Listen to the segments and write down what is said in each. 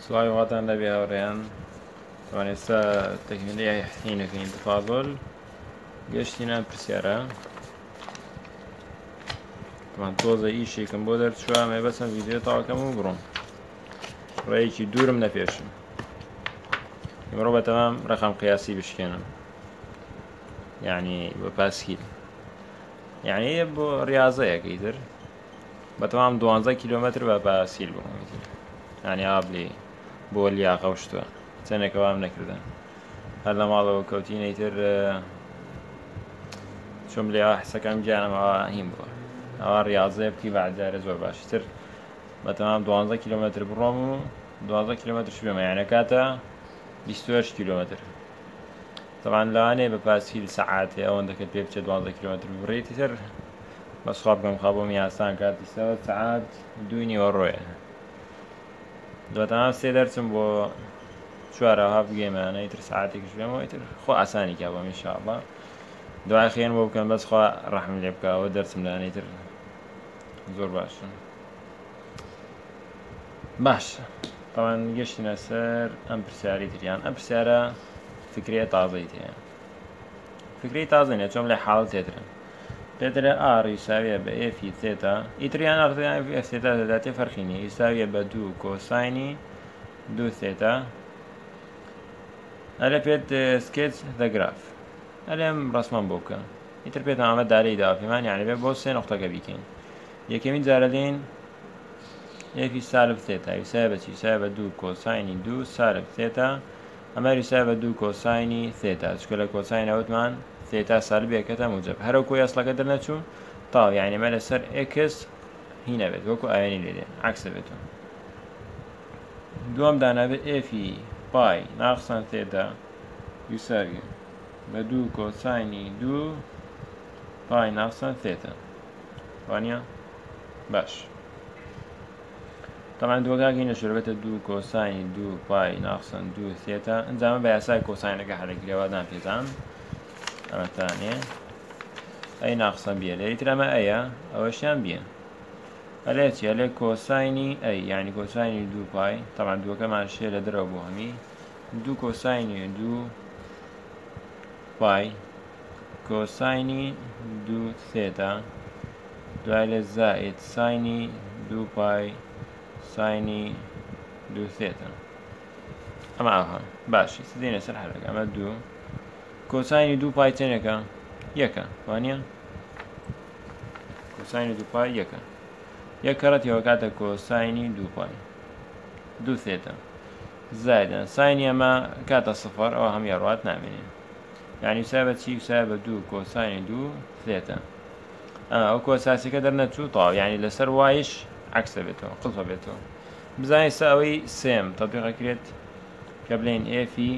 سڵاوی واتان لەبێ هاوڕێیان ئەوان ئێستا تەکنیکی حینەکەین تفاضل گەشتینان پرسیارە تۆزە ئیشێکم بۆ دەرچووە مێ بەسم ڤیدیۆ تاواکەم و بڕۆم ڕێیەکی دوورم نەپێشم ئێمڕۆ بەتەمام ڕقم قیاسی بشکێنم یعنی بە پاسکیل یعنی بۆ ریاضەیەکەی تر بەتەمام 12 کیلۆمەتر بە پاسکیل بڕۆم یعنی ئابلی بۆ لیاقە شتووە چەندێکەوام نەکردن هەر لە ماڵەوە کەوتینەی تر چۆم لێ حسەکەم گیانەمەوە هیم بووە ئەوە ریاضەیە بکەی بەعجارە زۆر باشتر بەتەمام 12 کیلۆمەتر بڕۆم و 12 کیلۆمەتر شوێمە یعنی کاتە 28 کیلۆمەتر طبعا لەوانەیە بە پاسکیل سەعاتێ ئەوەندەکە پێ بچێت 12 کیلۆمەتر بڕێتی تر بەسخوا بکەم خابۆمی یاسان کاتی سەعات 2 نیوەڕۆیە بەتەمام سێ دەرچم بۆ چوارەوە بگەێمانە ئیتر ساعتێکش بێمەوە ئیتر خۆ ئاسانی کا بۆم ئینشاءڵڵا دوای خێن بۆ بکەم بەس خوا ڕەحم لێ بکەوە دەرچم لانەیتر زۆر باشە باش طبعا گەشتینە سەر ئەم پرسیاری تریان ئەم پرسیارە فکرێ تازەی تەیە فکری تازە نیە چۆم لە حاڵ تێترن پێترە ئار یساویە بە ئێفی تێتا ئیتریان ئەڕیان ئێف تێتا دەداتێ فەرقی نیە یساویە بە 2 کۆساینی 2 تێتا ئەلە پێت سکێچ دەگراف ئەلێم ڕسمم بۆ بکە ئیتر پێت ئەمە دارەی داوە پێمان یعنی بێ بۆ سێ نقطەکە بیکەین یەکەمین جارە لێن ئێفی سالب تێتا یساویە بە چی یساویە بە 2 کۆساینی 2 سالب تێتا ئەمە یساویە بە 2 کۆساینی تێتا چکە لە کۆساین ئەوتمان تێتا سالبێکەکە موجب هەروەکو ئەسڵەکە دەرنەچوو تاو یعنی مە لەسەر ئێکس هی نەبێت وەکو ئاوێنی لێدێن عەکسە بێتەوە دووەم دانابێت ئێفی پای ناقسان تێتا یساویە بە 2 کۆساینی 2 پای ناقسان تێتا وانە باش طبعا دووەکاکی نەشوربێتە 2 کۆساینی 2 پای ناقسان 2 تێتا ئەنجامە بە یاسای کۆساینەکە هەرەگرێوادان پێتان ئەمەتانێ ئەی ناقسان بیە لێتر ئەمە ئەیە ئەوەشیان بیە ئەلێ چی ئەلێ کۆساینی ئەی یعنی کۆساینی 2 پای طبعا دووەکەمان شێ لە دەرەوە بۆ هەمی 2 کۆساینی 2 پای کۆساینی 2 تێتا دوای لە زائد ساینی 2 پای ساینی 2 تێتا ئەمە ئاها باشی سدەینە سەر هەرەکە ئەمە 2 کۆساینی 2 پای چێنێکە یەکە وانە کۆساینی 2 پای یەکە یەک کەڕەتیەوە کاتە کۆساینی 2 پای 2 تێتا زایدە ساینی ئەمە کاتە سفر ئەوە هەم یاڕات نامێنین یعنی یساویە بە چی یساویە بە 2 کۆساینی 2 تێتا ئەو کۆساسیەکە دەرنەچوو تاو یعنی لەسەر وایش عەکسە بێتەوە قڵپە بێتەوە بزانین ئێستا ئەوەی سێم تەطبیقەکرێت کە بڵێن ئێفی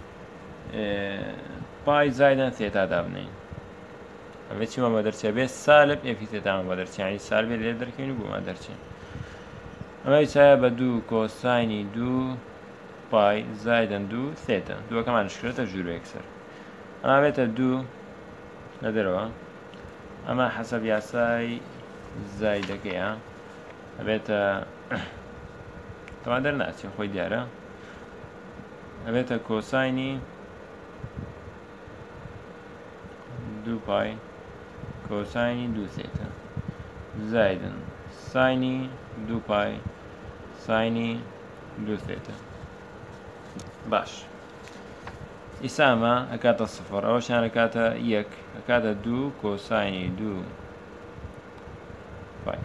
پای زایدەن تێتا دابنین ئەوێ چیمە بە دەرچێ بێت سالب ئێفی تێتامە بە دەرچێ یعنی سالبێت لێ دەرکەین و بوومە دەرچێ ئەمە یساویە بە 2 کۆساینی 2 پای زایدەن 2 تێتا دووەکەمان شکرێتە ژوورێک سەر ئەمە بێتە 2 لە دەرەوە ئەمە حەسەب یاسای زایدەکەیە ئەبێتە تەوا دەرناچێ خۆی دیارە ئەبێتە کۆساینی 2 پای کۆساینی 2 تێتا زایدن ساینی 2 پای ساینی 2 تێتا باش ئیسامە ئەکاتە سفر ئەوەشان ئەکاتە یەک ئەکاتە 2 کۆساینی 2 پای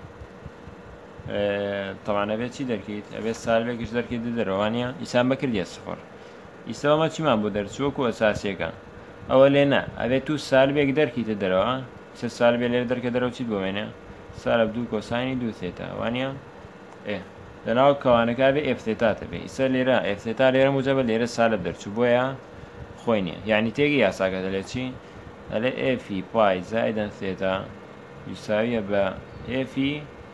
طبعا ئەبێت چی دەرکەیت ئەبێت سالبێکش دەرکەیت دەرەوانە ئیسان بەکردیە سفر ئیسەوەمە چیمان بۆ دەرچووەکو ئەساسیەکە ئەوە لێ نا ئەبێت تو سالبێک دەرکیتە دەرەوە سێ سالبێ لێر دەرکە دەرەوە چیت بۆمێنێ سالب 2 کۆساینی 2 تێتا وانە لەناو کەوانەکە بێ ئێف تێتاتە بێ ئیسە لێرە ئێف تێتا لێرە موجەبە لێرە سالب دەرچوو بۆیە خۆی نییە یعنی تێگی یاساکە دەلێت چی ئەلێ ئێفی پای زایدەن تێتا یساویە بە ئێفی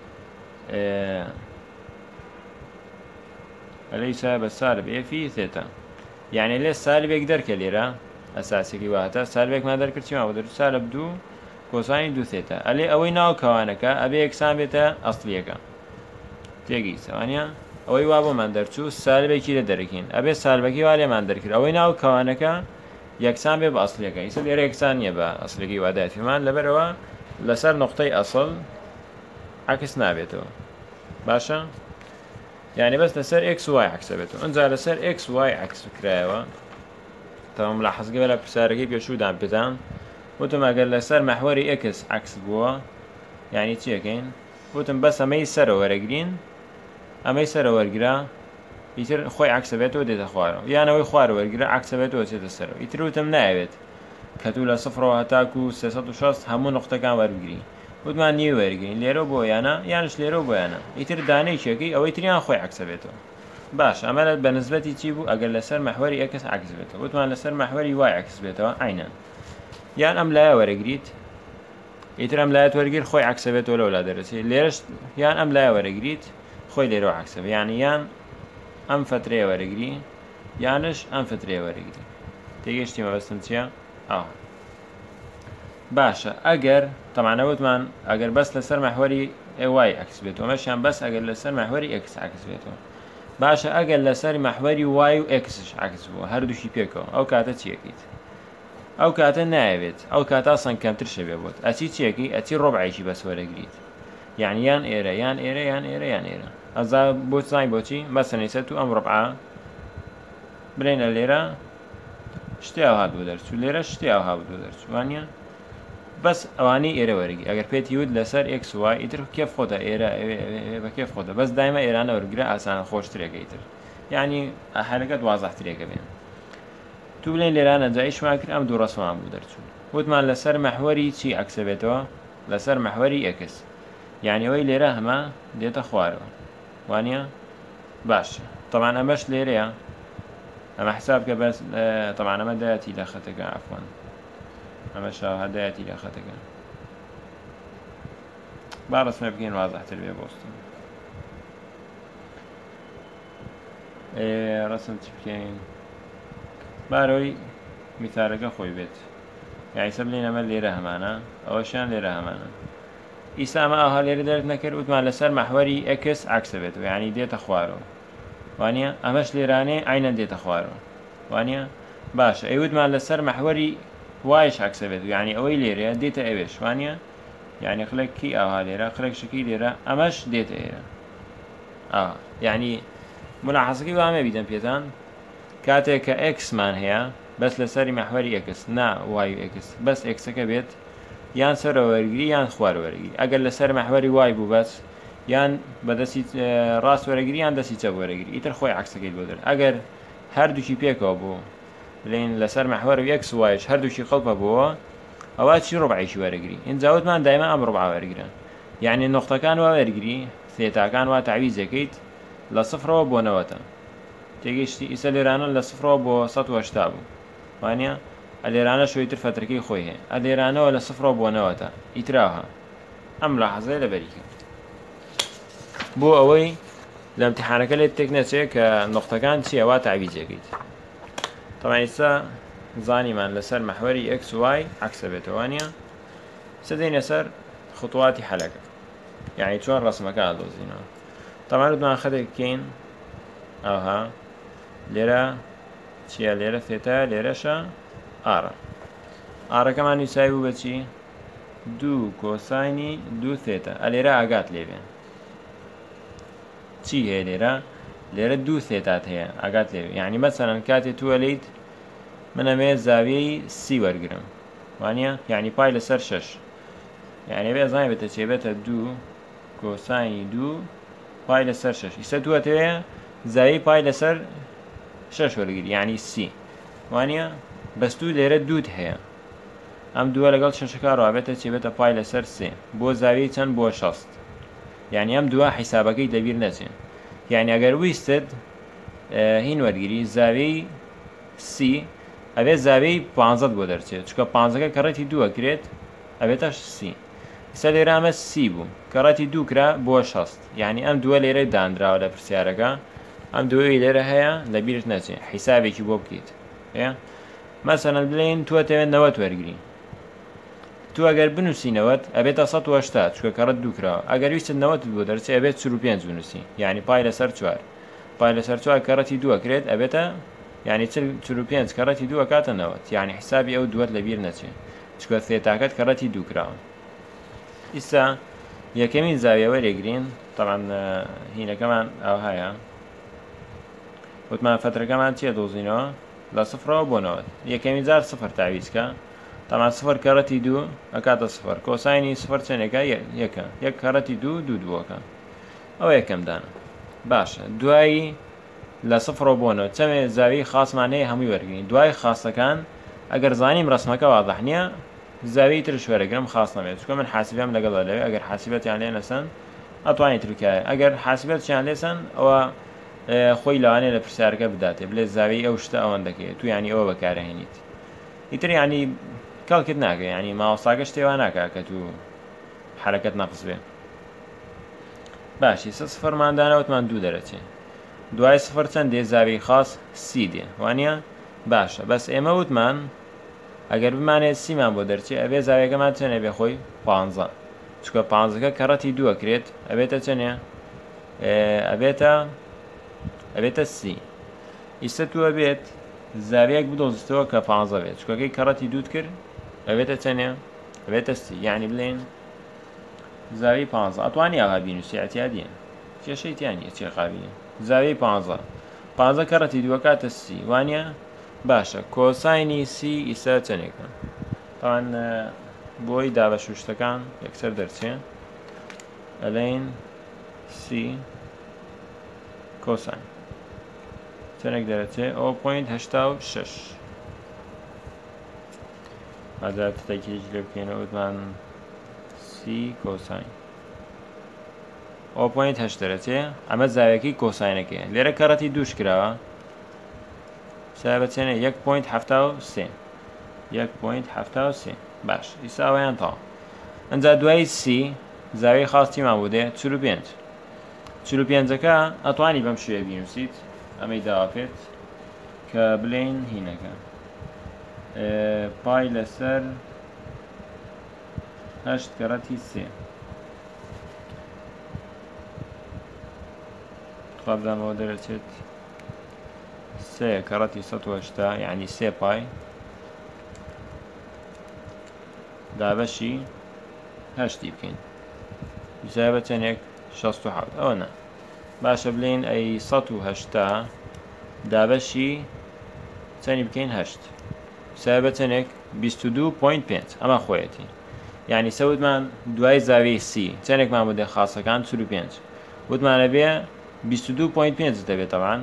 ئەلێ یساویە بە سالب ئێفی تێتا یعنی لێ سالبێک دەرکە لێرە ئەساسێکی واتە سالبێکمان دەرکرد چیمان بۆ دەرچوو سالب 2 کۆساینی 2 تێتا ئەلێ ئەوەی ناو کەوانەکە ئەبێ یەکسان بێتە ئەسڵیەکە تێگی سەوانە ئەوەی وا بۆمان دەرچوو سالبێکی لە دەرەکەین ئەبێ سالبەکەی وا لێمان دەرکرد ئەوەی ناو کەوانەکە یەکسان بێ بە ئەسڵیەکە ئیسە لێرە یەکسان نییە بە ئەسڵێکی وادایەتیمان لەبەرەوە لەسەر نقطەی ئەسڵ عکس نابێتەوە باشە یعنی بەس لەسەر x y عکسە بێتەوە ئەنجا لەسەر x y عکس کرایەوە تەمام لە حەزگە لە پرسیارەکەی پێشوودان پێدان وتم ئەگەر لەسەر مەحوەری x عکس بووە یعنی چیەکەین وتم بەس ئەمەی سەرە وەرەگرین ئەمەی سەرە وەرگرا ئیتر خۆی عکسە بێتەوە دێتە خوارەوە یانەوەی خوارە وەرگرا عکسە بێتەوە چێتە سەرەوە ئیتر وتم نایەوێت کەتوو لە 0 هەتاکو 360 هەموو نقطەکان وەرگری وتمان نیوە وەرگین لێرە بۆ یانە یانش لێرە بۆ یانە ئیتر دانەیەکەی ئەوەی تریان خۆی عکسە بێتەوە باش ئەمە بە نسبەتی چی بوو ئەگەر لەسەر مەحوەری x عکس بێتەوە وتمان لەسەر مەحوەری y عکس بێتەوە عینەن یان ئەم لایە وەرەگریت ئیتر ئەم لایەت وەرگیر خۆی عکسە بێتەوە لەولا دەرەچێت لێرەش یان ئەم لایە وەرەگریت خۆی لێرەوە عکسە بێت یعنی یان ئەم فترەیە وەرەگری یانش ئەم فترەیە وەرەگری تێگەشتی مەبەستم چییە؟ باشە ئەگەر تەمانەوتمان ئەگەر بەس لەسەر مەحوەری y عکس بێتەوە مەشیان بەس ئەگەر لەسەر مەحوەری x عکس بێتەوە باشە ئەگەر لەسەری مەحوەری y و xش عکس بووە هەردووشی پێکەوە ئەو کاتە چیەکەیت ئەو کاتە نایەوێت ئەو کاتە سەن کەمتر شەبێ بۆت ئەچی چیەکەی ئەچی ڕۆبعایشی بەس وەرەگریت یعنی یان ئێرە یان ئێرە یان ئێرە یان ئێرە ئەزا بۆ زای بۆچی مەسەنیسە تو ئەم ڕۆبعا برێنە لێرە شتی ئەوها بوو دەرچوو لێرە شتی ئەوها بوو دەرچوو وانە بەس ئەوانەی ئێرە وەرەگی ئەگەر پێێتی وت لەسەر x y ئیتر کێف خۆتە ئێرە بە کێف خۆتە بەس دایمە ئێرانە وەرگرە ئاسانە خۆشترێکەیتر یعنی هەرەکەت وازەحترێکە بێن تو بڵێن لێرانە جایشمان کرد ئەم دوو ڕەسمان بوو دەرچوون وتمان لەسەر مەحوەری چی عکسە بێتەوە لەسەر مەحوەری x یعنی ئەوەی لێرە هەمە دێتە خوارەوە وانە باشە طبعا ئەمەش لێرەیە ئەمە حساب کە بەس طبعا ئەمە دایەتی لە خەتەکە عەفوان ئەمە شاهدایەتی لە خەتەکە با ڕسمە بکەین وازەحتر بێ بۆستن ڕسم چی بکەین بارەوەی میثالەکە خۆی بێت یعنی سە بڵێن ئەمە لێرە هەمانە ئەوەشیان لێرە هەمانە ئیسا ئەمە ئاها لێرە دەرک نەکرد وتمان لەسەر مەحوەری x عکسە بێتەوە یعنی دێتە خوارەوە وانە ئەمەش لێرانێ عینەن دێتە خوارەوە وانە باشە ئەیوتمان لەسەر مەحوەری وایش عکسە بێت یعنی ئەوەی لێرەیە دێتە ئەوێش وانە یعنی خلێکی ئاها لێرە خلێکشکی لێرە ئەمەش دێتە ئێرە یعنی ملاحەزەکەی وامە بیدەم پێتان کاتێک کە xمان هەیە بەس لەسەری مەحوەری x نا y x بەس xەکە بێت یان سەرەوە وەرگری یان خوار وەرگری ئەگەر لەسەر مەحوەری y بوو بەس یان بەدەستی ڕاست وەرەگری یان دەستی چەپ وەرەگری ئیتر خۆی عکسەکەی بۆ دەر ئەگەر هەردووکی پێکەوە بوو بڵێن لەسەر مەحوەری x وایش هەردووکی خەڵپە بووە ئەوە چی ڕۆبعایشی وەرەگری اینجاوتمان دایما ئەم ڕۆبع وەرگرن یعنی نقطەکان وا وەرگری ثێتاکان وا تعویزەکەیت لە سفرەوە بۆ نەوەتە تێگەیشتی ئیسە لێرانە لە سفرەوە بۆ 180 بوو وانە ئەلێرانە شوێتر فترەکەی خۆی هەیە ئەلێرانەوە لە سفرەوە بۆ نەوەتە ئیتراها ئەم لە حەزای لە بەریکە بۆ ئەوەی لە امتحانەکە لێت تێک نەچێت کە نقطەکان چیەوە تعویزەکەیت طبعا ئێستا زانیمان لەسەر مەحوەری x y عکسە بێتەوانە سەدەینە سەر خطواتی حەلەکە یعنی چۆن ڕسمەکە دۆزینەوە طبعا دوان خەتێک بکەین ئەوها لێرە چیە لێرە ثێتا لێرەشە ئارە ئارەکەمان نووسایی بوو بەچی 2 کۆساینی 2 ثێتا ئەلێرە ئاگات لێبێن چی هەیە لێرە 2 ثێتات هەیە ئاگات لێبێ یعنی مەسەلەن کاتێ تووەلیت من ئەمێ زاویەی سی وەرگرم وانە یعنی پای لەسەر 6 یعنی بێ زای بێتە چێ بێتە 2 کۆساینی 2 پای لەسەر 6 ئیسە دووەتەوەیە زاوی پای لەسەر 6 وەرگری یعنی سی وانە بەستوو لێرە دووت هەیە ئەم دووە لەگەڵ شەشەکە ڕابێتە چێ بێتە پای لەسەر 3 بۆ زاوی چەند بۆ 6 یعنی ئەم دووە حیسابەکەی دەبیر نەچێن یعنی ئەگەر ویستت هین وەرگری زاوی سی ئەبێت زاوی 15 بۆ دەرچێت چکە 15ەکە کەڕەتی دووە کرێت ئەبێتە سی ئیسا لێرە ئەمە سی بوو کەڕەتی دوو کرا بۆ 6 یعنی ئەم دووە لێرە دانراوە لە پرسیارەکە ئەم دووەی لێرە هەیە لەبیرت نەچێت حیسابێکی بۆ بکەیت مەسەلەن بڵێن تووەتەوێت 90 وەرگری تو ئەگەر بنووسینەوەت ئەبێتە 180 چکە کەڕەت دوو کراوە ئەگەر ویستت 90 بۆ دەرچێت ئەبێت 45 بنووسی یعنی پای لەسەر 4 پای لەسەر چوار کەڕەتی دووە کرێت ئەبێتە یعنی 45 کەڕەتی دووە کاتە 90 یعنی حسابی ئەو دووەت لەبیر نەچێت چکە سێتاکەت کەڕەتی دوو کراون. ئیستا یەکەمین زاویە وەرێگرین طبعا هینەکەمان ئەوهایە وتمان فترەکەمان چیە دۆزینەوە لە سفرەوە بۆ 90 یەکەمین جار سفر تاویزکە طبعا سفر کەڕەتی دوو ئەکاتە سفر کۆساینی سفر چەندێکە یەکە یەک کەڕەتی دوو دوو دووەکە ئەوە یەکەم دانە باشە دوایی لە سفرەوە بۆنەوە چەمێ زاوی خاصمان هەیە هەمووی وەرگین دوای خاستەکان ئەگەر زانیم ڕسمەکە واضح نییە زاوی ترش وەرەگرم خاص نەبێت چکە من حاسبێم لەگەڵ لەوێ ئەگەر حاسبەتیان لێ نەسەن ئەتوانێت ترکایە ئەگەر حاسبەتیان لێسەن ئەوە خۆی لەوانێ لە پرسیارەکە بداتێ بلێ زاوی ئەو شتە ئەوەندەکەی تو ینی ئەوە بەکارەهێنیت ئیتر ینی کەڵکت ناکە ینی ماوەساگە شتێوان ناکە کە تو حرەکەت نەقس بێ باشی سە سفرماندانەوتمان دوو دەرەچێ دوای سفر چەندێ زاوی خاص سی دێ وانە باشە بەس ئێمە وتمان ئەگەر بمانێت سیمان بۆ دەرچێ ئەبێ زاویەکەمان چەنێ بێ خۆی 15 چکە 15ەکە کەڕەتی دووە کرێت ئەبێتە چەنێ ئەبێتە سی ئیستا تووە بێت زاویەک بدۆزیستەوە کە 15 بێت چکەکەی کەڕەتی دووت کرد ئەبێتە چەنێ ئەبێتە سی یعنی بڵێن زاوی 15 ئەتوانی ئاها بینوسی ئەتیادیە کێشەی تیانە چێ قابینە زاوی 15 کەڕەتی دووە کاتە سی وانە باشە کۆساینی سی ئیستا چەندێکە تاوان بۆی دابە شوشتەکان یەکسەر دەرچێ ئەلین سی کۆساین چەندێک دەرەچێ 0.86 ئازار تێکیش لێ بکەینەوە وتمان سی کۆساین 0.8 دەرەچێ ئەمە زاویەکەی کۆساینەکەی لێرە کەڕەتی دووش کراوە سابەتێنە 1.73 باش ئیساوەیان تاڵ ئەنجا دوای سی زاوی خاستیمان بوو دێ 45ەکە ئەتوانی بەم شوێ بینوسیت ئەمەی داواکرد کە بلین هینەکە پای لەسەر 8 کەڕەتی سێ خابدامەوە دەرەچێت سێ کەڕەتی 180 یعنی سێ پای دابەشی هەشتی بکەین زای بە چەندێک 67 ئەوە نا باشە بلین ئەی 180 دابەشی چەندی بکەین هەشت زای بە چەندێک 22.5 ئەمە خۆیەتی یعنی سەوتمان دوای زاوی سی چەندێکمان بۆ دێ خاصەکان 45 وتمانە بێ 22.5 دەبێت تەوان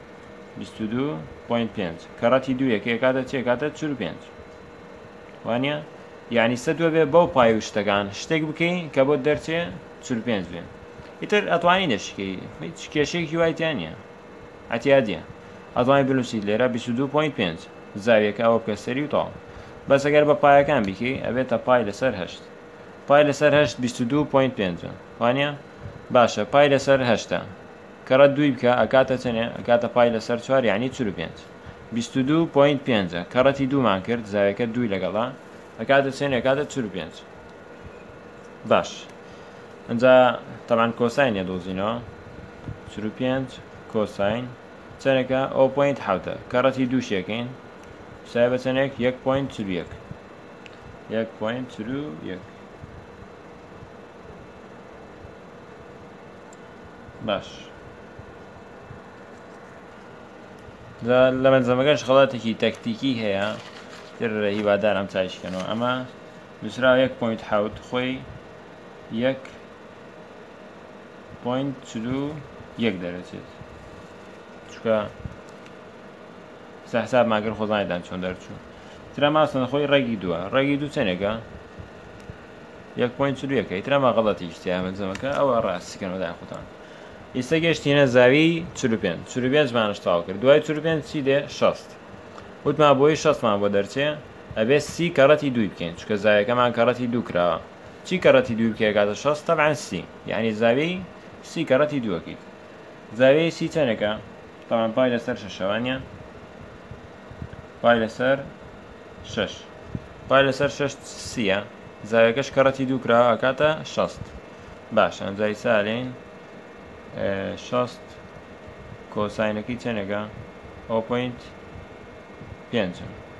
22.5 کەڕەتی دوو یەکەیە کاتە چێ کاتە 45 وانە یعنی سەدوە بێ بەو پای و شتەکان شتێک بکەین کە بۆ دەرچێ 45 بێ ئیتر ئەتوانی دەشکەی هیچ کێشەیەکی وایتیان نییە ئەتیادیە ئەتوانی بنووسیت لێرە 22.5 زاویەکە ئەوە بکە سەری و تاڵ بەس ئەگەر بە پایەکان بیکەی ئەبێتە پای لەسەر هەشت پای لەسەر هەشت 22.5 وانە باشە پای لەسەر هەشتە کەڕەت دووی بکە ئەکاتە چەنێ ئەکاتە پای لەسەر 4 یعنی 45 22.5 کەڕەتی دوومان کرد زاویەکە دووی لەگەڵا ئەکاتە چێنێ کاتە 45 باش ئەنجا تەمان کۆساینە دۆزینەوە 45 کۆساین چەندێکە 0.7 کەڕەتی دووشەکەین سای بە چەندێک 1.41 باش لە بەنزەمەکەش خەڵاتێکی تەکتیکی هەیە تر هیوادارم چایشکەنەوە ئەمە دووسرا 1.7 خۆی 1.1 دەرەچێت چکە حساب ماگەر خۆزانیدان چۆن دەرچوو ترە ماسن خۆی ڕێگی دووە ڕێگی دوو چەندێکە 1.1 ترەمە غەڵەتی شتیا بەنزەمەکە ئەوە ڕاستیکەنەوەدای خۆتان ئێستا گەشتینە زاوی 45 مانش تاوا کرد دوای 45 چی دێ 60 وتمان بۆی 60مان بۆ دەرچێ ئەبێ سی کەڕەتی دووی بکەین چکە زاویەکەمان کەڕەتی دوو کراوە چی کەڕەتی دووی بکە کاتە 60 طبعا سی یعنی زاوی سی کەڕەتی دووەکەی زاوی سی چەندێکە طبعا پای لەسەر شەشەوانە پای لەسەر 6 پای لەسەر 6 سیە زاویەکەش کەڕەتی دوو کراوە کاتە 60 باش ئەنجای سالین 60 کۆساینەکەی چەندێکە 0.5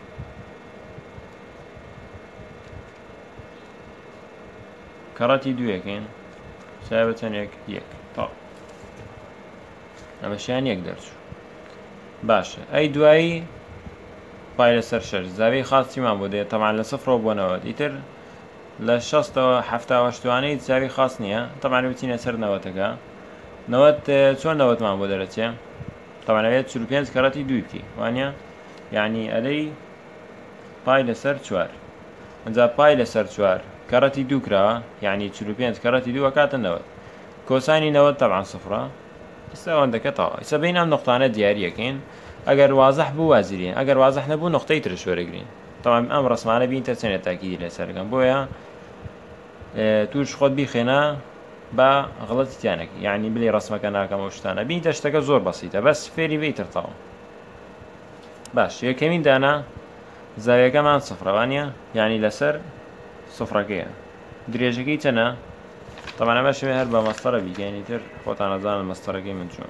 کەڕەتی دووەکەین سای بە چەندێک 1 تا ئەمەشیان 1 دەرچوو باشە ئەی دوایی پای لەسەر 6 زاویەی خاصیمان بۆ دێت تەمان لە سفرەوە بۆنەوە ئیتر لە 6ەوە 7 زاوی خاص نییە تەمان بچینە سەر نەوەتەکە نەوەت چۆن نەوەتمان بۆ دەرەچێ تەمانەوێت 45 کەڕەتی دووی بکەی وانە یعنی ئەلەی پای لەسەر 4 ئەنجا پای لەسەر 4 کەڕەتی دوو کراوە یعنی 45 کەڕەتی دوو کاتە نەوەت کۆسانی نەوەت تەبعاً سفرە ئێستا ئەوەندەکە تەواو ئێستا بین ئەم نقطانە دیاریەکەین ئەگەر وازەح بوو وازیرین ئەگەر وازەح نەبوو نقطەی ترش وەرەگرین تەمام ئەم ڕسمانە بینتە چەندێک تاکیدی لەسەرەکەم بۆیە توش خۆت بیخێنە بە غڵەتیانێکی یعنی بڵێ ڕسمەکە ناکەم ئەو شتانە بینتە شتەکە زۆر بەسیتە بەس فێری بیتر تەواو باش یەکەمین دانا زاویەکەمان سفرەوانە یعنی لەسەر سفرەکەیە درێژەکەی چەنە طبعا ئەمە شوێ هەر بە مەستەرە بیکەین تر خۆتان نەزانن مەستەرەکەی من چۆن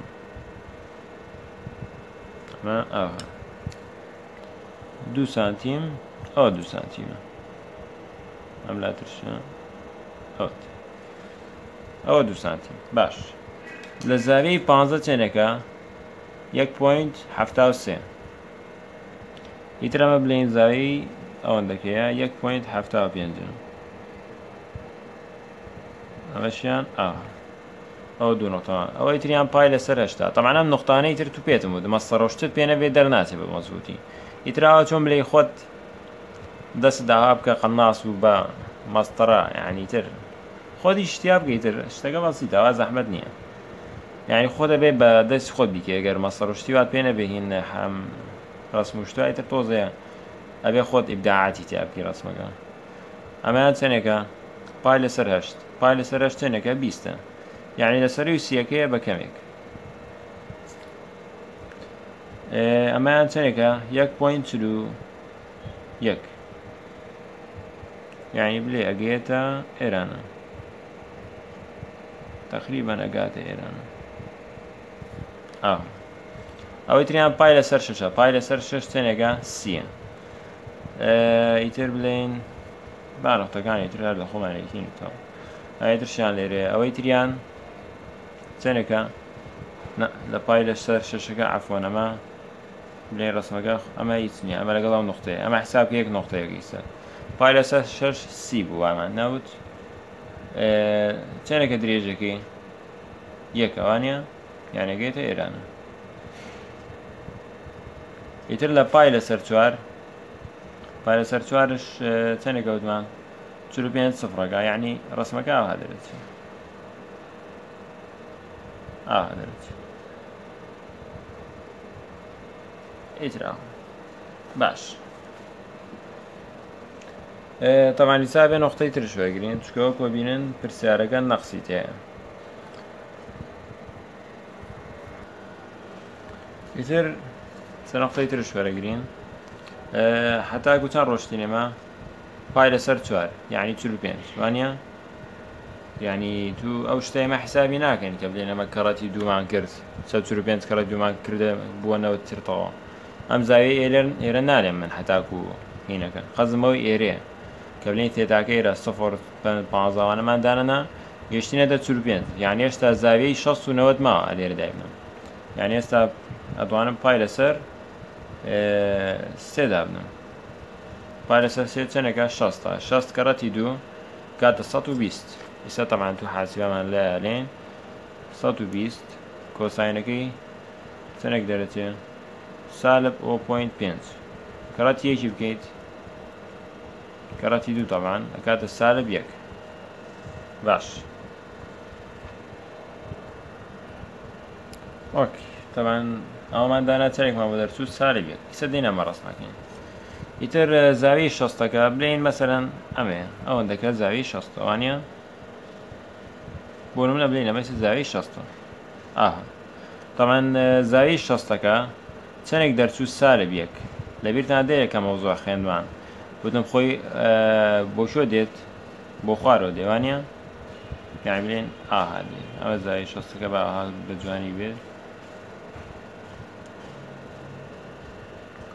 ئەمە ئاها 2 سانتیم ئەوە 2 سانتیمە ئەم لاترشە ئەوە 2 سانتیم باش لە زاویەی 15 چێنێکە 1.73 ئیتر ئەمە بڵێن زاویەی ئەوەندەکەیە 1.75 ئەمەشیان ئەو دوو نقطەوان ئەوەی تریان پای لەسەر هەشتا طبعا ئەم نقطانەی تر تو پێتم بوو مەستەڕۆشتت پێ نەبێت دەرناچێ بە مەزبوطی ئیتراوە چۆن بڵێ خۆت دەست داوا بکە قەناس و بە مەستەرە یعنی تر خۆتی شتیا بکەیتر شتەکە بەسیتەوە زەحمەت نییە یعنی خۆ دەبێت بە دەست خۆت بیکە ئەگەر مەستەڕۆشتی وات پێ نەبێهین هەم ڕسم و شتوای تر تۆزەیە ئەبێ خۆت ئیبداعاتی تیا بکەی ڕسمەکە ئەمەیان چەندێکە پای لەسەر هەشت پای لەسەر هەشت چەندێکە 20 یعنی لەسەری و سیەکەیە بە کەمێک ئەمەیان چەندێکە 1.41 یعنی بلێ ئەگەیەتە ئێرانە تقریبان ئەگاتە ئێرانە ئەوەی تریان پای لەسەر شەشە پای لەسەر شەش چەندێکە 30 ئیتر بڵێن بانەختەکانی تر هەر لە خۆمانێکینەوە ئایترشیان لێرێ ئەوەی تریان چەندێکە لە پای لەسەر شەشەکە عەفوەنەمە بڵێن ڕسمەکە ئەمە هیچ نییە ئەمە لەگەڵ ئەو نقطەیە ئەمە حساب یەک نقطەیەکی سەر پای لەسەر شەش 30 بوو وامان نەوت چەندێکە درێژەکەی یەکەوانە یانەگەیتە ئێرانە ئیتر لە پای لەسەر 4 پای لەسەر 4ش چەندێکە وتمان 45 سفرەکە یعنی ڕسمەکە ئاها دەرەچێت ئیتر باش طبعا حساب نقطەی ترش وەرگرین چکەوە کۆ بینن پرسیارەکە نەقسی تەیە ئیتر سە نقطەی ترش وەرەگرین حتا گوتان ڕۆشتینێمە پای لەسەر 4 یعنی 45 وانە یعنی تو ئەو شتەیمە حسابی ناکەین کە بڵێن ئەمە کەڕەتی دوومان کرد 145 کەڕەت دوومان کردە بووەنەوە ترتەوە ئەم زاویە ئێرە نالێم من حتاکو هینەکە خەزمەوەی ئێرەیە کە بڵێن تێتاکەیرە 0.15وانەمان دانەنا گەشتینەتە 45 یعنی ئێستا زاویەی 69 ماوە لێرە دابنم یعنی ئێستا ئەتوانم پای لەسەر سێ دابنم پای لەسەر سێ چەندێکە 60 کەڕەتی دوو کاتە 120 ئێستا تەمان تو حاسیبەمان لێن 120 کۆساینەکەی چەندێک دەرەچێ سالب 0.5 کەڕەتی یەکی بکەیت کەڕەتی دوو تەمان ئەکاتە سالب 1 باش ئۆکی تەمان ئەومان دانا چەندێکمان بۆ دەرچوو سالب 1 ئیسە دێنە ئەمە ڕەسمەکەین ئیتر زاویەی 60ەکە بڵێن مەسەرەن ئەمەیە ئەوەندەکە زاویەی 60 وانە بۆ نمونە بڵێن ئەمە زاویەی 60 تەمان زاویەی 60ەکە چەندێک دەرچوو سالب 1 لەبیرتان دەیە کە مەوزوع خوێندوان گوتم خۆی بۆ شۆ دێت بۆ خوارەوە دێوانە یعنی بڵێن ئەمە زاویەی 60ەکە بە جوانی بێت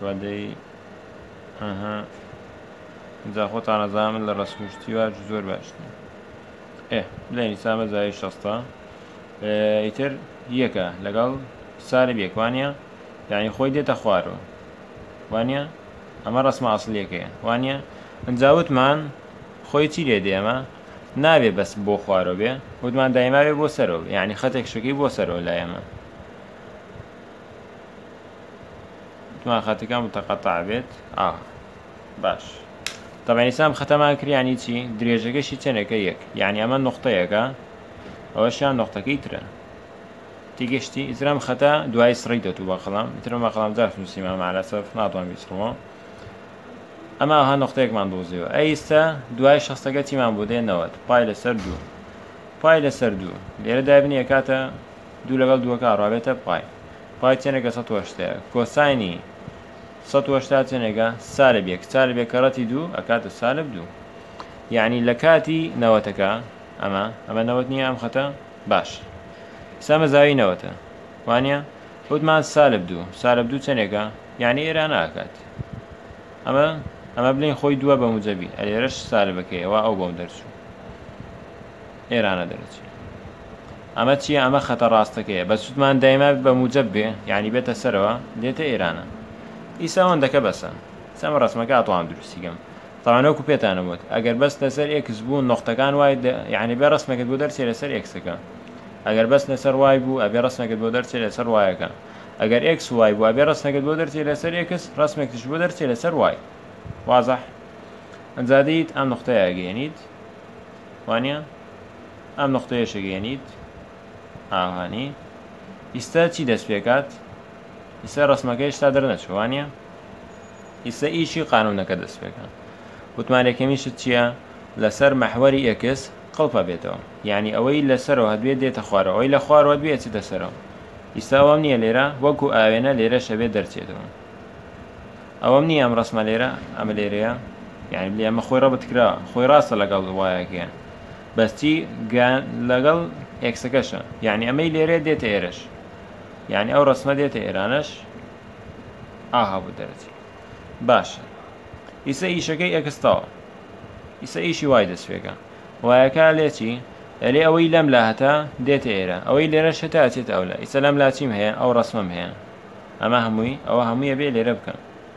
ڕادەی ئەها جا خۆتان نەزانن لە ڕسمشتی وا زۆر باشتر بڵێنی سامە زای 60 ئیتر یەکە لەگەڵ سالب یەک وانە یعنی خۆی دێتە خوارەوە وانە ئەمە ڕسمە ئاسڵیەکەیە وانە ئەنجاوتمان خۆی چی لێ دێمە نابێ بەس بۆ خوارەوە بێ وتمان دایماوێ بۆ سەرەوە یعنی خەتێک شەکەی بۆ سەرەوە لایەمە وتمان خەتەکە متەقەتع بێت باش طبعا ئێستا خەتەمان کرد یعنی چی درێژەکەشی چەندێکە یەک یعنی ئەمە نقطەیەکە ئەوەشیان نقطەکەی ترە تێگەشتی ئیترم خەتە دوای سڕی دەتوو بەقەڵام ئیترم بەقەڵام جار نووسیمە مالەسەف ناتوان بیسڕەوە ئەمە ها نقطەیەکمان دۆزیەوە ئەیستا دوای شەستەکە چیمان بۆ دێنەوەت پای لەسەر دوو پای لەسەر دوو لێرە دابنیە کاتە دوو لەگەڵ دووەکە ڕابێتە پای چێنێکە 180 کۆساینی 180 چێنێکە سالب یەک سالب یەکەڕەتی دوو ئەکاتە سالب دوو یعنی لە کاتی نەوەتەکە ئەمە نەوەت نییە ئەم خەتە باش سامە زاوی نەوەتە وانە وتمان سالب دوو چەندێکە یعنی ئێرە ناکات ئەمە بڵین خۆی دووە بە موجەبی ئەلێرەش سالبەکەیەوە ئەو بۆم دەرچوو ئێرانە دەرەچێت ئەمە چییە ئەمە خەتە ڕاستەکەیە بە سوودمان دایما بە موجەب بێ یعنی بێتە سەرەوە دێتە ئێرانە ئیساوەندەکە بەسە سەمە ڕسمەکە ئاتوان دروستیگەم تاوانەوەکو پێتانە وت ئەگەر بەس لەسەر ئێکس بوون نقطەکان وای یعنی بێ ڕسمەکەت بۆ دەرچێت لەسەر ئێکسەکە ئەگەر بەس لەسەر وای بوو ئەبێ ڕسمەکەت بۆ دەرچێت لەسەر وایەکە ئەگەر ئێکس وای بوو ئەبێ ڕسمەکەت بۆ دەرچێت لەسەر ئێکس ڕسمێکتش بۆ دەرچێت لەسەر وای واضح ئەنجادیت ئەم نقطەیە گەێنیت وانە ئەم نقطەیەشە گەێنیت ئاهانی ئیستا چی دەست پێکات ئیستا ڕسمەکەی شتا دەرنەچوو وانە ئیستا ئیشی قانونەکە دەست پێکات وتمانێکەمیشت چییە لەسەر مەحوەری ئێکس قڵپە بێتەوە یعنی ئەوەی لەسەرەوە هەدوێت دێتە خوارەوە ئەوەی لە خوارەوە بێت دەسەرەوە ئیستا ئەوەم نییە لێرە وەکو ئاوێنە لێرە شەبێت دەرچێتەوە ئەوەم نییە ئەم ڕسمە لێرە ئەمە لێرەیە یعنی بڵێ ئەمە خۆی ڕەبتکرا خۆی ڕاستە لەگەڵ وایەکەیە بەستی لەگەڵ ئێکسەکەشە یعنی ئەمەی لێرە دێتە ئێرەش یعنی ئەو ڕسمە دێتە ئێرانەش بوو دەرەچێت باشە ئیسە ئیشەکەی ئەکستاوە ئیسە ئیشی وای دەست پێکە وایەکە لێچی ئەلێ ئەوەی لەم لا هەتا دێتە ئێرە ئەوەی لێرە شتا ئەچێت ئەولە ئیسە لەم لاچیم هەیە ئەو ڕسمم هەیە ئەمە هەمووی ئەوە هەموویە بێ لێرە بکەن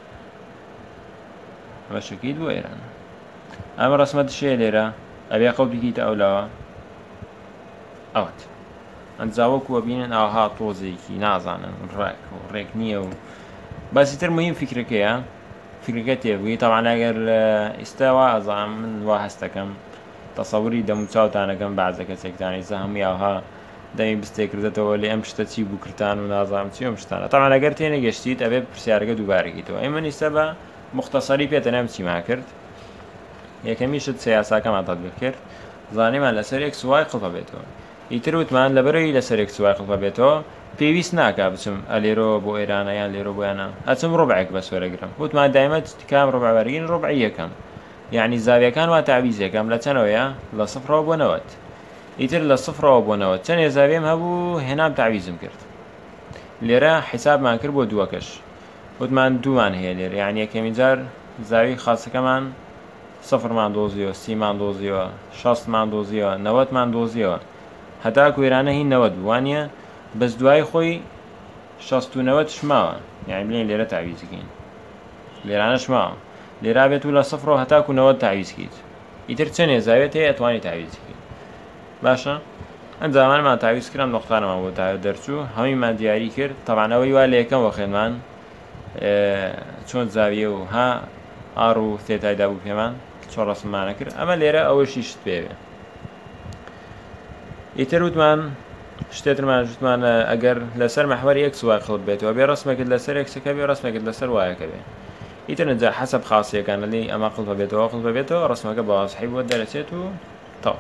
ئەمە شکیت بۆ ئێران ئەمە ڕسمە دشێ لێرە ئەبێ قەڵ بگیتە ئەولەوە ئەوت ئەنجاوەکووە بینن ئاها تۆزێکی نازانن ڕێک نییە و باسی تر مهم فکرەکەیە فکرەکە تێبووی تەوان ئەگەر ئێستاوا ئەزانم من وا هەستەکەم تەسەوری دەموچاوتانەکەم بەعزە کەسێکتانی زە هەمووی ئاها دەمی بستێکردێتەوە لێ ئەم شتە چی بوو کردان و نازانم چی ئەم شتانە تەوان ئەگەر تێنەگەشتیت ئەبێ پرسیارەکە دووبارەکەیتەوە ئەمە ئێستا بە مختصری پێتەنەم چیمان کرد یەکەمیشت سیاساکەمان تەطبیق کرد زانیمان لەسەر ئێکس وای قڵپە بێتەوە ئیتر وتمان لەبەرەوەی لەسەر ئێکس وای قڵپە بێتەوە پێویست ناکا بچم ئەلێرۆ بۆ ئێرانە یان لێرۆ بۆیانە ئەچم ڕۆبعێک بەس وەرەگرم وتمان دایمەت کام ڕۆبع وەرگین ڕۆبعی یەکەم یعنی زاویەکان وا تعویز یەکەم لە چەندەوەیە لە سفرەوە بۆ نەوەت ئیتر لە سفرەوە بۆ نەوەت چەند زاویم هەبوو هێنام تعویزم کرد لێرە حیسابمان کرد بۆ دووەکەش وتمان دوومان هەیە لێرە یعنی یەکەمین جار زاوی خاصەکەمان سفرمان دۆزیەوە سیمان دۆزیەوە شەستمان دۆزیەوە نەوەتمان دۆزیەوە هەتا کوێرانە هین نەوەت بووانە بەس دوای خۆی 69 شماوە یعنی بڵێن لێرە تعویزکەین لێرانە شماوە لێرا بێت و لە سفرەوە هەتاکو 90 تعویزکەیت ئیتر چەندێ زاوێت هەیە ئەتوانی تعویزکەیت باشە ئەنجامانمان تعویز کردم نقطانەمان بۆ دەرچوو هەموویمان دیاری کرد تەوانەوەی وا لە یەکەم وەخێنمان چۆن زاویە و ها ئاڕ و تێتایدا بوو پێمان چۆن ڕسممانە کرد ئەمە لێرە ئەوەشی شت پێوێ ئیتر وتمان شتێترمان ژوتمانە ئەگەر لەسەر مەحوەری ئێکس وای خڵت بێتەوە بێ ڕسمێکت لەسەر ئێکسەکە بێ ڕسمێکت لەسەر وایەکە بێ ئیتر نجا حەسەب خاصیەکانە لی ئەمە قڵپە بێتەوە ڕسمەکە بەواسحی بۆ دەرەچێت و تەواو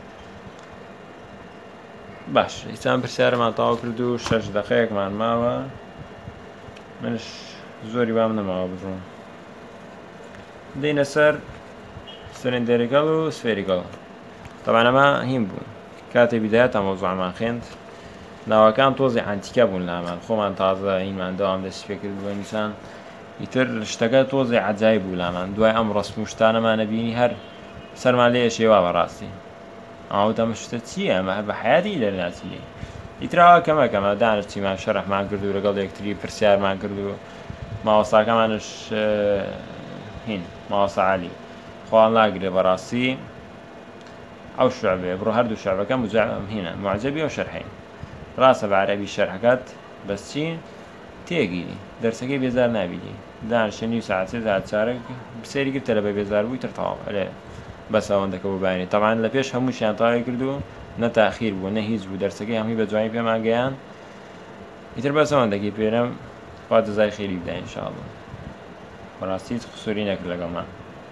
باش هیچان پرسیارمان تەواو کرد و 6 دقەیەکمان ماوە منش زۆری وام نەماوە بڕۆم دێنە سەر سلندریکەڵ و سفێریکەڵ طبعا ئەمە هیم بوو کاتێ بیدایەتە مەوزوعمان خوێند ناوەکان تۆزی ئەنتیکە بوون لامان خۆمان تازە هینمان دەوام دەست پێ کرد بۆ نیسان ئیتر شتەکە تۆزێ عەجایب بوو لامان دوای ئەم ڕەسم و شتانەمانە بینی هەر سەرمان لێ شێوا بەڕاستی ئەوتەمە شتە چییە ئەمە بە حیاتی دەرناچی ئیتراوە کەمەکەمە دانشتیمان شەرەحمان کرد و لەگەڵ یەکتری پرسیارمان کرد و ماوەساکەمانش هین ماوەسا عەلی خۆڵ ناگرێ بەڕاستی ئەو شوعبێ بڕۆ هەردوو شوعبەکەم هینە معجەبی ئەو شەرحین ڕاستە بە عەرەبی شەرحەکەت بەس چی تێگیری دەرسەکەی بێزار نابینی دانیشتە نیو ساعت سێ ساعت چارەک سەیری گرتە لە بە بێزار بووی تر تەواو ئەلێ بەس ئەوەندەکە بۆ باینی تەمان لە پێش هەمووشیان تاوای کردو نە تاخیر بوو نە هیچ بوو دەرسەکەی هەمووی بە جوانی پێمان گەیان ئیتر بەس ئەوەندەکی پێرم خوا جەزای خێری بدە ئینشاءڵڵا بەڕاستی هیچ قسووری نەکرد لەگەڵمان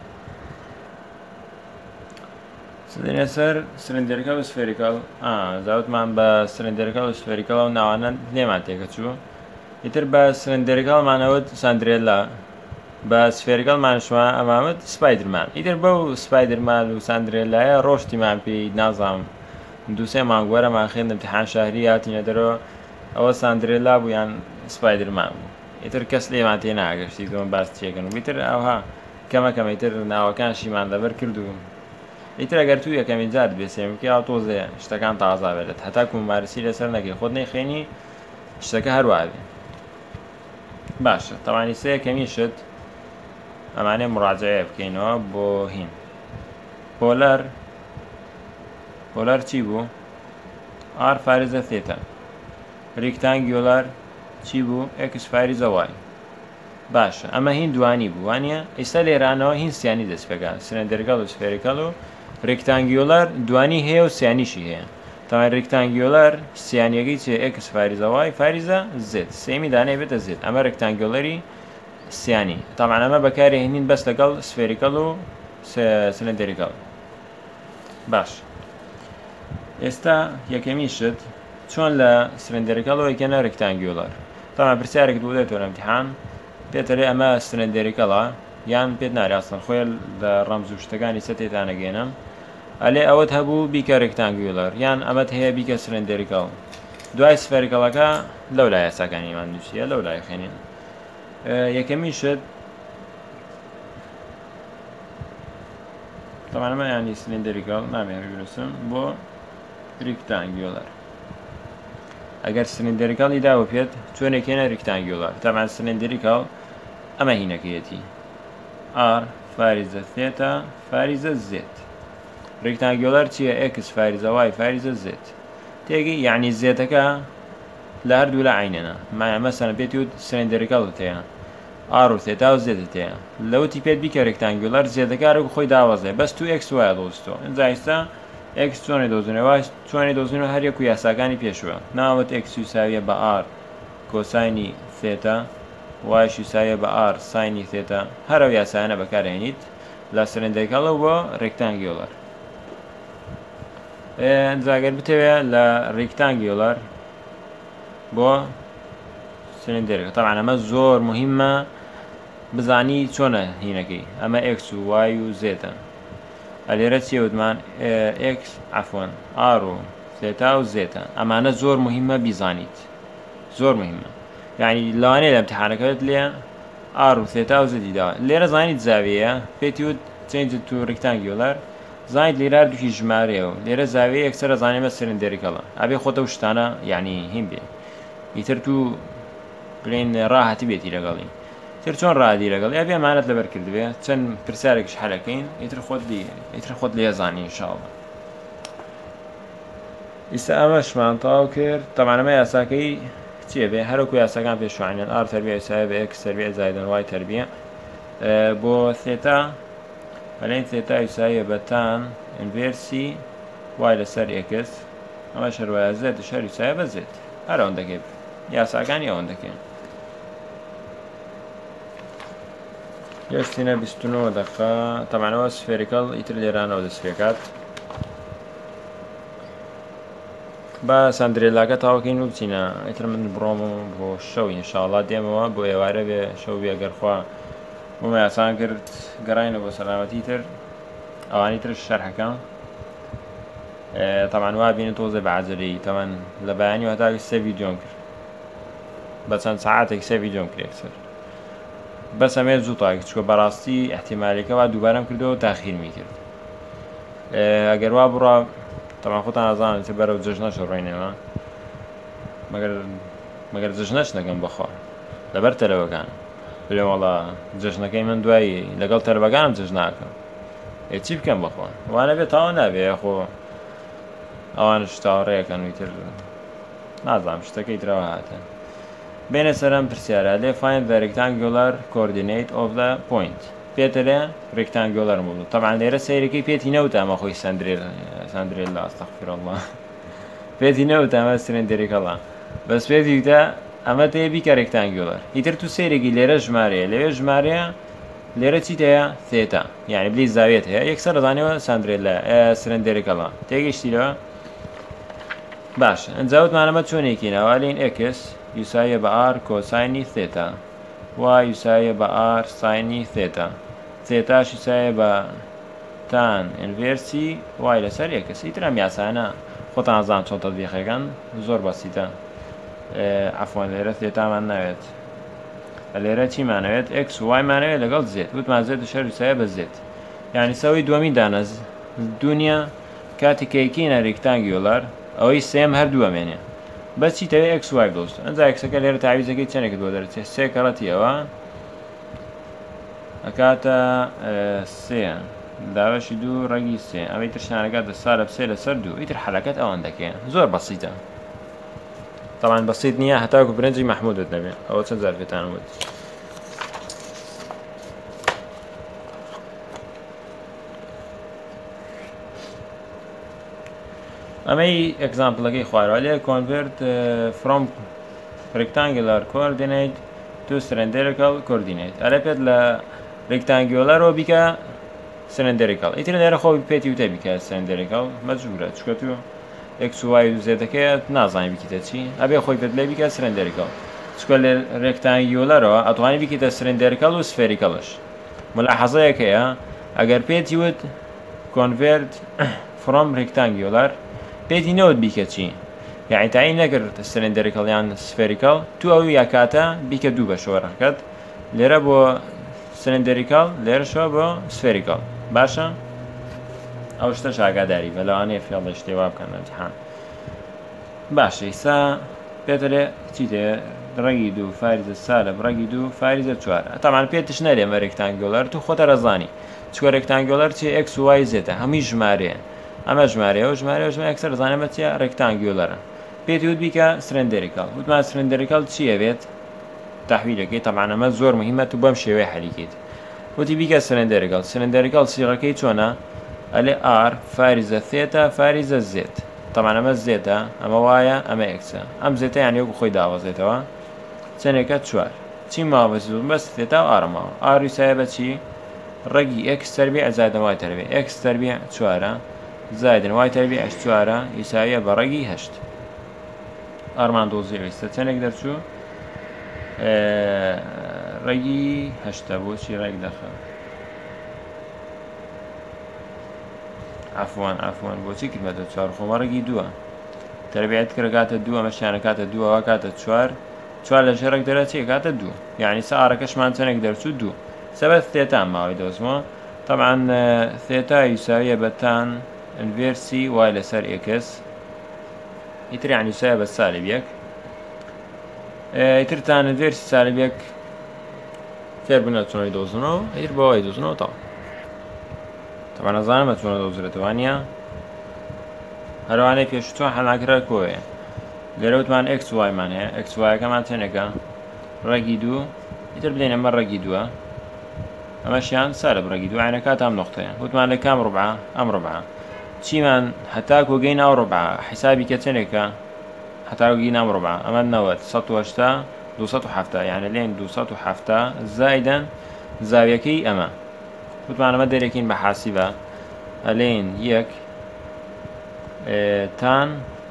سدەنێ سەر سلندەرەکەڵ و سفێریکەڵ زاوتمان بە سلندەرەکەڵ و سفێریکەڵ و ناوانە لێمان تێکە چوو ئیتر بە سلندەرەکەڵمانەوت ساندرێلا بە سفێریکەڵمانشوە ئەمامەت سپایدرمان ئیتر بەو سپایدرمان و ساندرێلایە ڕۆشتیمان پێی نازام دووسێ مانگوەرەمان خێن ئیمتیحان شاری هاتینە دەرەوە ئەوە ساندرێلا بوو یان سپایدرمان بوو ئیتر کەس لێمان تێ ناگەشتی زۆن باس چێکن و بیتر ئەوها کەمەکەمە ئیتر ناوەکان شیمان لەبەر کرد و ئیتر ئەگەر تو یەکەمین جار بێسێمکە یا تۆزێ شتەکان تازا بێت هەتا کومارسی لەسەر نەکەی خۆت نەیخێنی شتەکە هەروە بێ باشە تەوانی سێ یەکەمی شت ئەمانەیە مڕاجعەیە بکەینەوە بۆ هین پۆلەر چی بوو ئار فارزە ثێتا ریکتانگیۆلار چی بوو ئێکس فارزە وای باشە ئەمە هین دوانی بوو وانە ئێستا لێرانەوە هین سیانی دەست پێکا سلندەرەکەڵ و سفێریکەڵ و ڕێکتانگیۆلار دوانی هەیە و سیانیشی هەیە تاوان ڕێکتانگیۆلار سیانیەکەی چێ ئێکس فارزە وای فارزە زێت سێمی دانەی بێتە زێت ئەمە ڕێکتانگیۆلەری سیانی تاوان ئەمە بەکاری هێنین بەس لەگەڵ سفێریکەڵ و سلندەریکەڵ باش ئێستا یەکەمی شت چۆن لە سلندەریکەڵەوە یەکەنە ڕێکتانگیۆلار تاوان پرسیارێک دوو دێتەوە لە ئیمتیحان پێتەرێ ئەمە سلندەریکەڵە یان پێت ناراستن خۆی لە ڕەمز و شتەکانی سە تێتانەگەێنم ئەلێ ئەوەت هەبوو بیکە ڕێکتانگیۆلار یان ئەمەت هەیە بیکە سلندەریکەڵ دوای سفێریکەڵەکە لەو لای یاساکانیمان نووسیە لەو لای خوێنین یەکەمی شت تەمانەمە ینی سلندەریکەڵ نامێنێ بنووسم بۆ ڕێکتانگیۆلار ئەگەر سلندەریکەڵی داوە پێت چۆنێکێنە ڕێکتانگیۆلار تەمان سلندەریکەڵ ئەمە هینەکەیەتی ئار فارزە ثێتا فارزە زێت ڕێکتانگیۆلار چییە ئێکس فارزە وای فارزە زێت تێگی یعنی زێتەکە لە هەردوو لە عینەنە مەسەلەن پێتی وت سلندەریکەڵت هەیە ئار و ثێتا و زێتت هەیە لەوتی پێت بیکە ڕێکتانگیۆلار زێتەکارێک خۆی داوەزێ بەس تو ئێکس وایە دۆستۆ ئەجا ئێستا ئێکس چۆنی دۆزنەوە چۆنی دۆزنەوە هەر یەک و یاساکانی پێشوە ناوەت ئێکس یوساویە بە ئار کۆساینی ثێتا وایش یوساویە بە ئار ساینی ثێتا هەرەو یاسایانە بەکارهێنیت لە سلندەریکەڵەوە بۆ ڕێکتانگیۆلار جاگەر بتەوێ لە ڕێکتانگیۆلار بۆ سلندەرەکە تەبعاً ئەمە زۆر موهیمە بزانی چۆنە هینەکەی ئەمە ئێکس و وای و زێتە ئەلێرە چیە وتمان ئێکس عەفوەن ئار و ثێتا و زێتە ئەمانە زۆر موهیمە بیزانیت زۆر موهیمە یعنی لەوانەیە لە ئیمتیحانەکەت لێ ئار و ثێتا و زێتی داوە لێرە زانیت زاویەیە پێتی وت چێنج تو ڕێکتانگیۆلار زانیت لێرە دووکی ژمارەیە و لێرە زاویە یەکسەرە زانیمە سلندەریکەڵە ئەبێ خۆتە و شتانە یعنی هین بێ ئیتر تو بڵێن ڕاهەتی بێتی لەگەڵی تر چۆن ڕادی لەگەڵ یا بێ ئەمانەت لەبەر کردبێ چەند پرسیارێکش حەلەکەین ئیتر خۆت لێزانی ئینشاءڵڵا ئێستا ئەمەشمان تەواو کرد تەمان ئەمە یاساکەی چییە بێ هەروەکو یاساکان پێشوانیان ئار تەربیە یوساویە بە ئێکس تەربیە زایدەن وای تەربیە بۆ ثێتا بەلەین ثێتا یوساویە بە تان ئینڤێرسی وای لەسەر ئێکس ئەمە شەروایە زێت شەر یوساویە بە زێت هەر ئەوەندەکەی یاساکانی ئەوەندەکەین گەشتینە 29 دقیقە تەمانەوە سفێریکەڵ ئیتر لێرانەوە دەست پێکات بە ساندرێلاکە تاوەکەین و بچینە ئیتر من بڕۆم بۆ شەو ئینشاءڵڵا دێمەوە بۆ ئێوارە بێ شەو بێ گەرخوا بۆمە یاسان کرد گەڕاینە بۆ سەلامەتی تر ئەوانی تر شەرحەکەم تەمان وا بینە تۆزە بە عەجەلەیی تەمان لە بەیانی و هەتا سێ ڤیدیۆم کرد بە چەند سەعاتێک سێ ڤیدیۆم کرد یەکسەر بەس ئەمێ زوو تاک چکە بەڕاستی احتیمالێکەوە دووبارەم کردەوە و تاخیر میکرد ئەگەر وا بڕە تەمان خۆتان ئازانن چ بەرەو جژنە شەڕێنەوە مەگەر جژنەش نەکەم بەخوا لەبەر تەلەوەکان بڵێ وەڵا جژنەکەی من دوایی لەگەڵ تەلەوەکانم جژ ناکەم چی بکەم بەخوا وانە بێت تاوە نابێ خۆ ئەوانش تاوەڕێیەکەن ویتر نازانم شتەکەی درەوە هاتن بینە سەرم پرسیارە لێ find the rectangular coordinate of the point پێتە لێ rectangular موضوع طبعا لێرە سەیرەکەی پێتی نەوتە ئەمە خۆی سەندرێلا ئەستەغفر الله پێتی نەوتە ئەمە سلندریکەڵە بەس پێتی وتە ئەمە تێ بیکە rectangular ئیتر تو سەیرێکی لێرە ژمارەیە لەوێ ژمارەیە لێرە چیت هەیە ثێتا یعنی بلی زاویێت هەیە یەکسەر دەزانێەوە سەندرێلا سلندریکەڵە تێگەیشتیرەوە باشە ئەنجاوتمانەمە چۆنێکی ناوالین x یوسایە بە r کۆساینی ثێتا و یوسایە بە r ساینی ثێتا ثێتاش یوسایە بە تان ئینڤێرسی وای لەسەر x ئیترم یاسانە خۆتان ئازان چۆن تەطبیقەکەن زۆر بەسیتە عەفوان لێرە ثێتامان ناوێت لێرە چیمانەوێت x و y مانەوێت لەگەڵ زێت وتمان زێت شەر یوسایە بە زێت یعنی سەوەی دووەمین دانە دنیا کاتێکەکەینە ڕێکتانگیۆلار ئەوەی سێم هەردووە مێنێ بەچی تەوێ x y دۆست ئەنجا ئەکسەکە لێرە تاویزەکەی چەندێکت بۆ دەرەچێت سێ کەڕەتی ئەوە ئەکاتە سێ داوەشی دوو ڕەگی سێ ئەوەی ترشانەکاتە سارە سێ لەسەر دوو ئیتر حەلەکەت ئەوەندەکەیە زۆر بەسیتە طبعا بەسیت نییە هەتاکو برنجی مەحمودت نەبێت ئەوە چەند جار پێتان وت ئەمەی ئەگزامپڵەکەی خوارەوە لێ convert from rectangular coordinate to cylindrical coordinate ئەرە پێت لە rectangularەوە بیکە cylindrical ئیتر لێرە خۆی پێتی وتە بیکە cylindrical مەجبورە چکە تو x و y دووزێتەکەیە نازانی بکیتە چی ئەبێ خۆی پێت لێ بیکە cylindrical چکە لێ rectangularەوە ئەتوانی بکیتە cylindrical و sphericalش ملاحەزەیەک هەیە ئەگەر پێتی وت convert from rectangular پێتی نەوت بیکە چی یعنی تاین نەکرد سلندریکەڵ یان سفێریکەڵ تو ئەو یاکاتە بیکە دوو بە شۆڕەکەت لێرە بۆ سلندریکەڵ لێرەشەوە بۆ سفێریکەڵ باشە ئەو شتە ئاگاداری بە لەوانەیە فێڵە شتێوا بکەن ئەمتحان باشە ئیسا پێتە لێ چی دێ ڕەگی دوو فاریزە سالە ڕەگی دوو فاریزە چوارە تامان پێتش نەرێمە ڕێکتانگۆلەر تو خۆتە ڕەزانی چکە ڕێکتانگۆلەر چی x و y زێتە هەمی ژمارەیە ئەمە ژمارە و ژمارە ئەکسەر زانەمە چیە ڕێکتانگیۆلەرە پێتی وت بیکە سلندریکەڵ وتمان سلندریکەڵ چیە بێت تەحویلەکەی تەمان ئەمە زۆر مهمە تو بەم شێوەیە حەلیکەیت وتی بیکە سلندریکەڵ سیغەکەی چۆنە ئەلێ r فاریزە ثێتا فاریزە زێت تەمان ئەمە زێتە ئەمە وایە ئەمە ئەکسە ئەم زێتە یان یەکو خۆی داوەزێتەوە چەندێکە چوار چی ماوەسی بەس ثێتا و ئارماوە r یوسایە بە چی ڕەگی x تەربیع زائدە y تەربیع x تەربیع چوارە زائدن وای تەربیع ئەش چوارە یوساویە بە ڕەگی هەشت ئارمان دۆزی ویستە چەندێک دەرچوو ڕەگی هەشتە بۆچی ڕێک دەخە عەفوان بۆچی کردمەتە چوار خۆمە ڕەگی دووە تەربیعەت کرد کاتە دووە مەشیانە کاتە دووەوە کاتە چوار لە ژێرەك دەرەچێ کاتە دوو یعنی سە ئارەکەشمان چەندێک دەرچوو دوو سەبەت ثێتان ماوەی دۆزمەوە طبعا ثێتا یوساویە بە تان ئینڤێرسی وای لەسەر x ئیتر یعنی یوسایە بە سالب یەک ئیتر تان ئینڤێرسی سالب یەک فێر بنە چۆنی دۆزنەوە ئیتر بە وای دۆزنەوە تاو طبعا نەزانم چۆنە دۆزرێتەوە نیە هەروانەی پێشوچوە هەناگرە کۆیە لێرە وتمان x y مان هەیە x y یەکەمان چەندێکە ڕەگی دوو ئیتر بڵێن ئەمە ڕەگی دووە ئەمەشیان سالب ڕەگی دوو عینەکات ئەم نقطەیە وتمان لە کام ڕوبعە ئەم ڕوبعە چیمان هەتاکو گەین ئەو ڕوبعە حیسابی کە چەندێکە هەتاکو گەین ئەم ڕوبعە ئەمە 90 270 یعنی لێن 270 زائدەن زاویەکەی ئەمە وتمان ئەمە دەرێکین بە حاسیبە ئەلێن یەک تان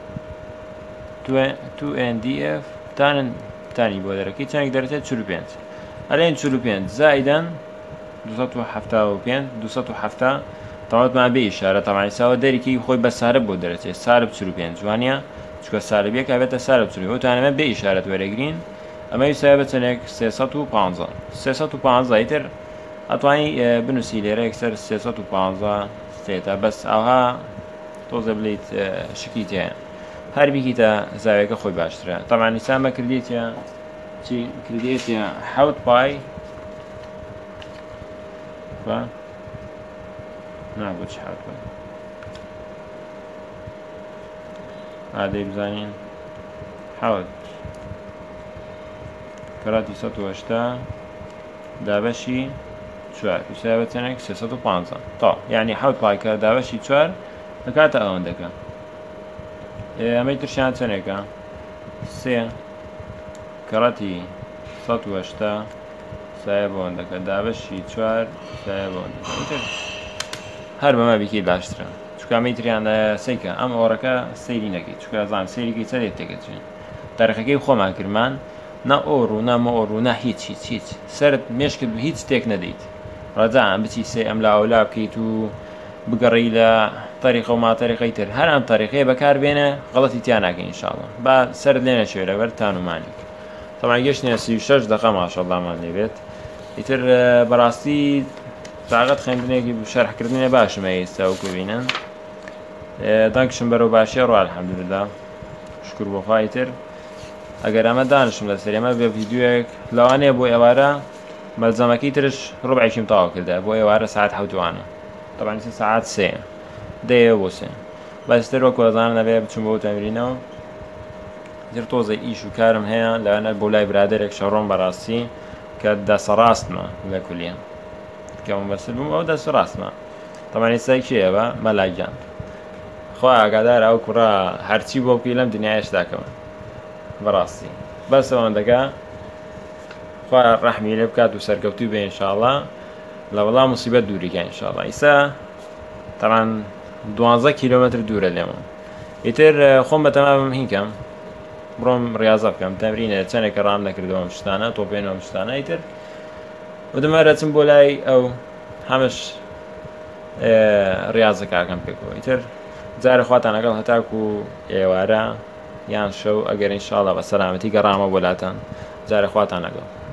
2ndf تانی بۆ دەرەکەی چەندێک دەرێتێت 45 ئەلێن 45 زائدەن 270 تەواوەتمان بێ ئیشارە تەمانی ساوە دەرێکی خۆی بە سارب بۆ دەرەچێت سارب 45 جوانیە چکە سارب یەک ئەبێتە سارب 45 وتانەمە بێ ئیشارەت وەرەگرین ئەمە ویسایە بە چەندێک 350 350 ئیتر ئەتوانی بنووسی لێرە یەکسەر 350 سێتە بەس ئەوها تۆزە بلیت شکی تێ هەر بیکیتە زاویەکە خۆی باشترە تەمان نیسانمە کردیتە چی کردێتە حەوت پای نابوو چ حەوت پای ئادەی بزانین حەوت کەراتی 180 دابەشی 4 ویسایە بە چەندێک 350 تا یعنی حەوت پای کە دابەشی 4 دەکاتە ئەوەندەکە ئەمەی ترشیان چەندێکە 3 کەڕەتی 180 سایە بۆندەکە دابەشی 4 سایە بۆندەکە هەر بەمە بیکەی باشترە چکە ئەمەی تریانە سەیکە ئەم ئۆڕەکە سەیری نەکەی چکە زان سەیریکی چەندێک تێکەچێن تاریخەکەی خۆمان کردمان نا ئۆڕ و نامە ئۆڕ و نا هیچ سرت مێشکرد و هیچ تێک نەدەیت ڕەجان بچی سێ ئەم لاولا بکەیت و بگەڕی لە تاریخە و ماتەریقەی تر هەر ئەم تاریخەیە بەکاربێنە غەڵەتی تیان ناکەی ئینشاڵڵا با سرت لێ نەچێ لەبەر تانومانێک تەمان گەشتێنە 36 دقە ماشەڵڵامان لێبێت ئیتر بەڕاستی تاقەت خوێندنێکی شەرحکردنێ باشمە ئێستا وکو بینن دەنگشم بەرەو باشیە ڕوا الحەمدوللا شکر بۆ خوای تر ئەگەر ئەمە دانشم لەسەر ئێمە بێ ڤیدیۆیەک لەوانەیە بۆ ئێوارە مەلزەمەکەی ترش ڕوبعێکیم تەواو کردە بۆ ئێوارە ساعت حەوتوانە طبعا ساعت 3 دەیە بۆ 3 بەستر وەکو ئەزانە نەبێ بچم بۆ تەمرینەوە تر تۆزە ئیش و کارم هەیە لەوانە بۆ لای برادێک شەڕۆم بەڕاستی کە دەسەڕاستمە لە کولیە کەم بەسر بووم ئەو دەسەڕاستمە طبعا ئێستا کێیە بە مەلاگیان خوا ئاگادار ئەو کوڕە هەرچی بۆ بکەی لەم دنیایشداکەمە بەڕاستی بەس ئەوەندەکە خوا ڕەحمی لێ بکات و سەرکەوتوی بێ ئینشاڵڵا لە وەڵام موسیبەت دووریکە ئینشاڵڵا ئیسا تەمان 12 کیلۆمەتر دوورە لێمە ئیتر خۆم بە تەمام هینکەم بڕۆم ڕاضە بکەم تەمرینە چەندێکە ڕام نەکردەوەم شتانە تۆپێنەوەم شتانە ئیتر ودمە دەچم بۆ لای ئەو هەمش ڕاضەکەکەم پێکەوە ئیتر جارە خواتان لەگەڵ هەتاکو ئێوارە یان شەو ئەگەر ئینشاڵڵا بە سەلامەتی گەڕامە بۆلاتان جارە خواتان لەگەڵ